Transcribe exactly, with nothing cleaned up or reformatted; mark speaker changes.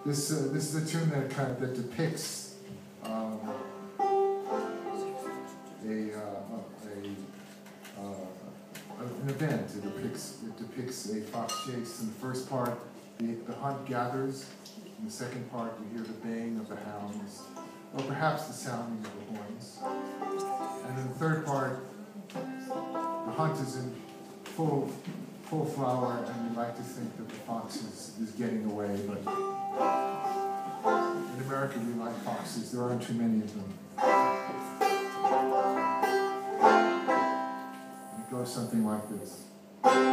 Speaker 1: this uh, this is a tune that kind of that depicts um, a, uh, a uh, an event. It depicts it depicts a fox chase. In the first part, the the hunt gathers. In the second part, you hear the baying of the hounds, or perhaps the sounding of the horns. And in the third part, the hunt is in full full flower, and we like to think that the fox is, is getting away, but in America we like foxes. There aren't too many of them. And it goes something like this.